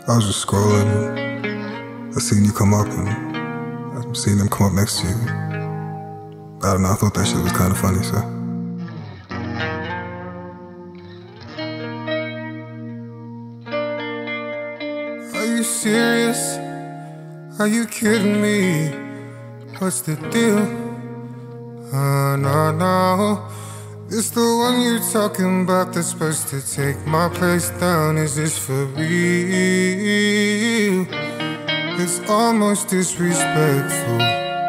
I was just scrolling and I seen you come up and I seen them come up next to you. I don't know, I thought that shit was kind of funny, so. Are you serious? Are you kidding me? What's the deal? No. This the one you talking about that's supposed to take my place down. Is this for real? It's almost disrespectful.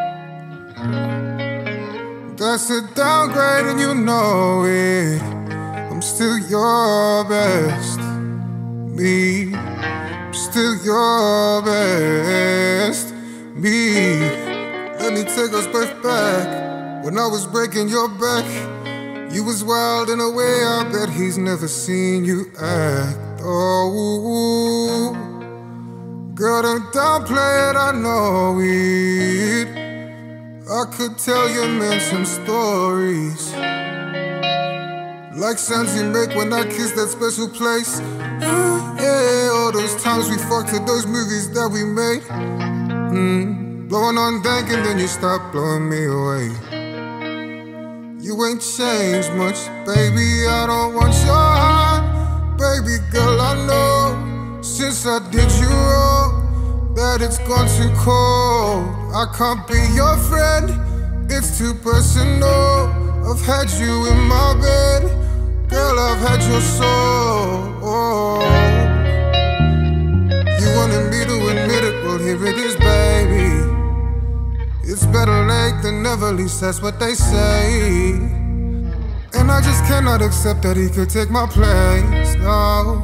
That's a downgrade and you know it. I'm still your best me. I'm still your best me. Let me take us both back. When I was breaking your back, you was wild in a way I bet he's never seen you act. Oh, girl, don't downplay it, I know it. I could tell your man some stories, like sounds you make when I kiss that special place. Yeah, all those times we fucked at those movies that we made. Blowing on dank and then you stop blowing me away. You ain't changed much, baby, I don't want your heart. Baby girl, I know, since I did you wrong, that it's gone too cold. I can't be your friend, it's too personal. I've had you in my bed, girl, I've had your soul. You wanted me to admit it, well here it is, baby. It's better late than never, at least that's what they say. And I just cannot accept that he could take my place. No.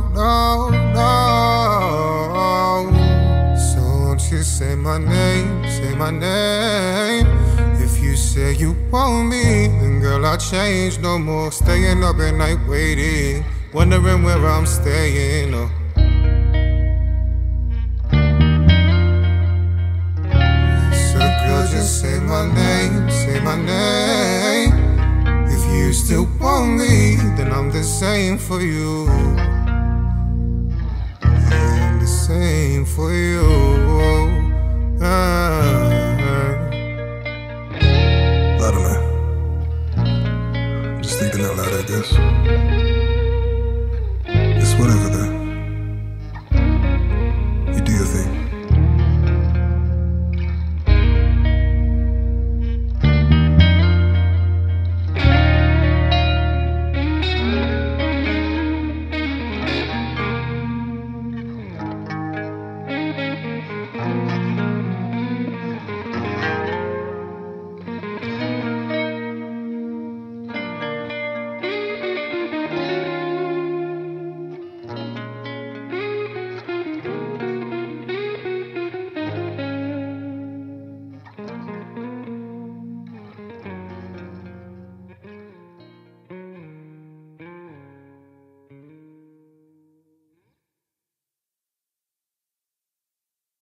So won't you say my name, say my name. If you say you want me, then girl I'll change no more. Staying up at night waiting, wondering where I'm staying. Oh. Just say my name, say my name. If you still want me, then I'm the same for you. Yeah, I'm the same for you. I don't know. I'm just thinking out loud, I guess. It's whatever.